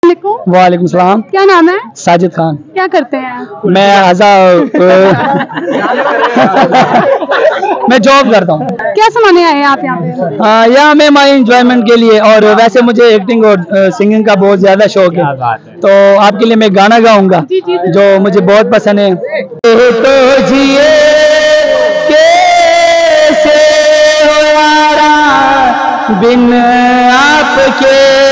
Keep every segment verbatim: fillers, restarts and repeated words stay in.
वालेकुम सलाम। क्या नाम है? साजिद खान। क्या करते हैं? मैं आजा मैं जॉब करता हूँ। क्या समाने आए हैं आप यहाँ पे? हाँ, यहाँ मैं माई एंजॉयमेंट के लिए, और वैसे मुझे एक्टिंग और सिंगिंग का बहुत ज्यादा शौक है, तो आपके लिए मैं गाना गाऊंगा जो मुझे बहुत पसंद है। तो जिए कैसे हो यारा बिन आपके,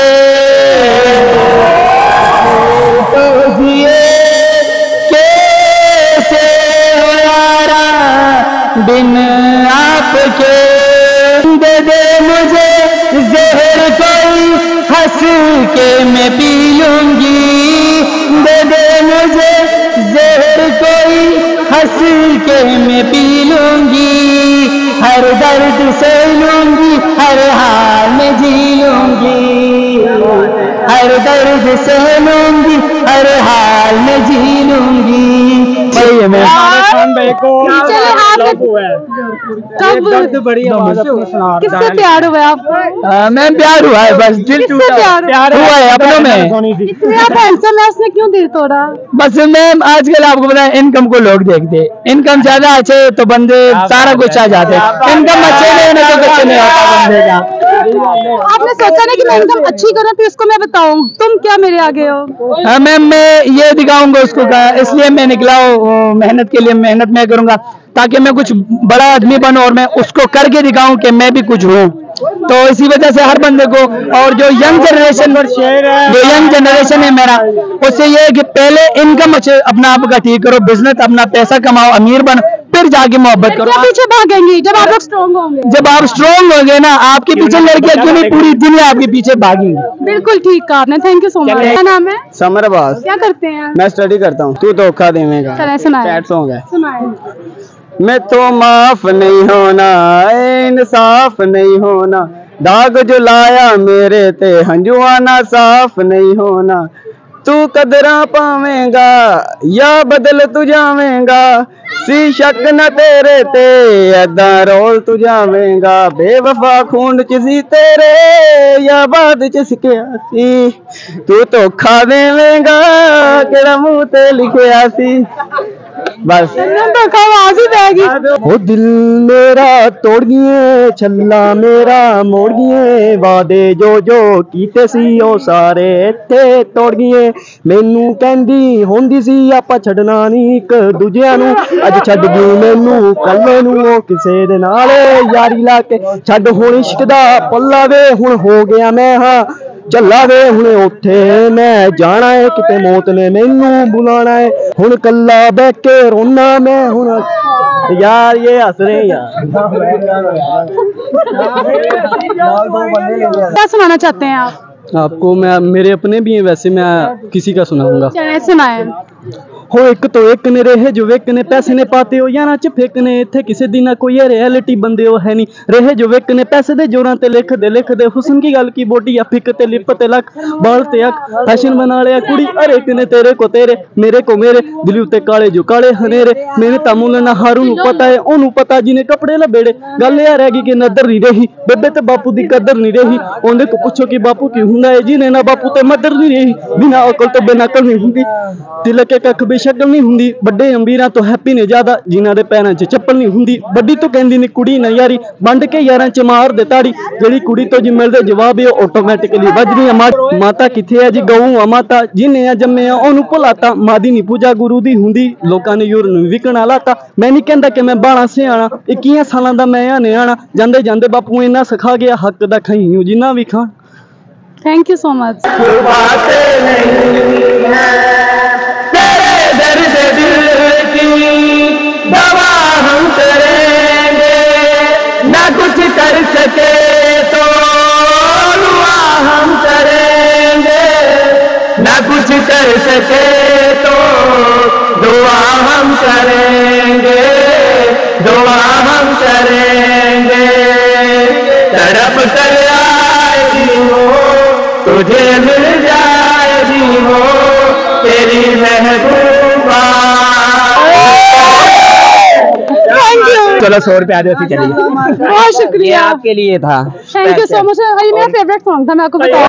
बिन आपके, दे दे मुझे जहर कोई हंस के मैं पी लूंगी, दे दे मुझे जहर कोई हंस के मैं पी लूंगी, हर दर्द से लूंगी हर हाल में जी लूंगी, हर दर्द से लूंगी हर हाल में जी लूंगी। सही है। मैं किससे प्यार हुआ आपको? मैं प्यार हुआ है, बस दिल टूटा प्यार हुआ है अपनों में। इतने आप हैंडसम है, उसने क्यों दिल तोड़ा? बस मैम आजकल आपको पता है इनकम को लोग देखते हैं, इनकम ज्यादा अच्छे तो बंदे सारा कुछ आ जाते हैं, इनकम अच्छे नहीं ना तो कुछ नहीं होता बंदे का। आपने सोचा ना कि मैं इनकम अच्छी करूं तो इसको मैं बताऊं, तुम क्या मेरे आगे हो? हाँ मैम, मैं ये दिखाऊंगा उसको, इसलिए मैं निकला हूँ मेहनत के लिए, मेहनत मैं करूंगा ताकि मैं कुछ बड़ा आदमी बनूं और मैं उसको करके दिखाऊं कि मैं भी कुछ हूँ। तो इसी वजह से हर बंदे को, और जो यंग जनरेशन जो यंग जनरेशन है मेरा, उससे ये है कि पहले इनकम अच्छे अपना आप का ठीक करो, बिजनेस अपना पैसा कमाओ, अमीर बनो, फिर जाके मोहब्बत करो। पीछे भागेंगे जब आप लोग स्ट्रॉन्ग होंगे। जब आप स्ट्रॉन्ग होंगे ना, आपके पीछे लड़कियां क्यों नहीं, पूरी दुनिया आपके पीछे भागेंगी। बिल्कुल ठीक कहा आपने, थैंक यू सो मच। क्या नाम है? समर बास। क्या करते हैं? मैं स्टडी करता हूँ। तू धोखा देवेगा। चले सुनाए सुनाए। मैं तो माफ नहीं होना, इंसाफ नहीं होना, दाग जो लाया मेरे ते हंजुआना साफ नहीं होना, तू कदरा पावेगा या बदल तू जावेगा, सी शक न तेरे ते अदा रोल तू जावेगा, बेवफा खून चिसी तेरे या बाद चिसके सी, तू तो खा देवेगा केड़ा मुंह ते लिखिया सी। बस वो दिल मेरा तोड़ दिए, छल्ला मेरा मोड़ दिए, वादे जो जो कीते सी ओ सारे इत्थे तोड़ दिए, मैनू कहंदी होंदी सी आपां छड्डना नहीं एक दूजिਆਂ ਨੂੰ, अज छड्ड गई मैनू कल नू ओ किसे दे नाल यारी ला के, छड्ड हुण इश्क दा पल्ला वे हुण हो गया मैं हाँ चला वे, हुणे उथे मैं जाना है किते मौत ने मैनू बुलाना है, हुण कल्ला बैठ के रोना मैं हुण। यार ये हंस रहे हैं यार। क्या सुनाना चाहते हैं आप? आपको मैं, मेरे अपने भी हैं वैसे, मैं किसी का सुनाऊंगा। सुनाए। हो एक तो एक ने रहे जो वेक ने, पैसे ने पाते हो याना च फेक ने, इत्थे किसे दी ना कोई रियलिटी बंदे हो है नहीं, रहे जो वेक ने पैसे दे जोरां ते लिख दे लिख दे, हुस्न की गल की बोटी या फिक ते लिप ते लक, बाल ते अख फैशन बना लिया कुड़ी, हर एक ने तेरे को तेरे मेरे को मेरे, दिल उत्ते काले जो काले हनेरे, मैंने तामुल ना हारू नू पता है ओनू पता जिन्हें कपड़े लबेड़े, गल यार रह गई कि नदर नहीं रही, बेबे ते बापू दी कदर नहीं रही, ओंदे को पुछो कि बापू की हुंदा है, जिन्हें ना बापू ते मदर नहीं रही, बिना अकल तो बेनकल नहीं हुंदी, तिलक के कख शक्ल नहीं हुंदी, बड़े अमीरां तो हैप्पी ने ज्यादा, जिन्हां दे पैरां च चप्पल नहीं हुंदी, बड़ी तो कहंदी नी कुड़ी ना यारी, बंड के यारां च मार दे ताड़ी, जेड़ी कुड़ी तो जी मिलदे जवाब है ऑटोमैटिकली वजदी है। माता किथे है जी गऊ आ माता, जिन्हें जम्मे ओनू भुलाता, मादी नी पूजा गुरु दी हुंदी, लोकां ने यूर नू विकणा लाता, मैं नहीं कहंदा कि मैं बाणा सियाणा, इक्कीस सालां दा मैं आने आना, जांदे जांदे बापू इन्ना सिखा गया हक दा खाई जिन्ना भी खां। Thank you so much. दवा हम करेंगे ना कुछ कर सके तो दुआ हम करेंगे, ना कुछ कर सके तो दुआ हम करेंगे, दुआ हम करेंगे, तड़प कर आए जीवो तुझे मिल जाए जीवो तेरी महबूबा। चलो सौ रुपया दे चलिए। बहुत शुक्रिया, आपके लिए था। Thank you so much. ये मेरा फेवरेट सॉन्ग था, मैं आपको बताऊं।